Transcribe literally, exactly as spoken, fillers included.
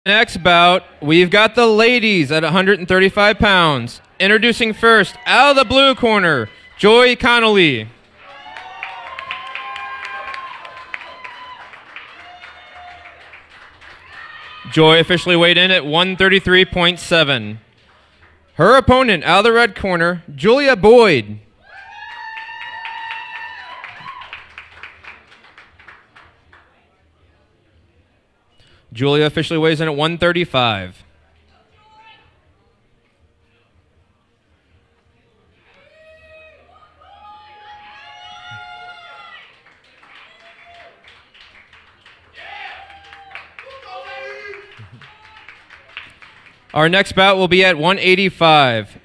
Next bout, we've got the ladies at one hundred thirty-five pounds. Introducing first, out of the blue corner, Joy Connelly. Joy officially weighed in at one thirty-three point seven. Her opponent, out of the red corner, Julia Boyd. Julia officially weighs in at one thirty-five. Our next bout will be at one eighty-five.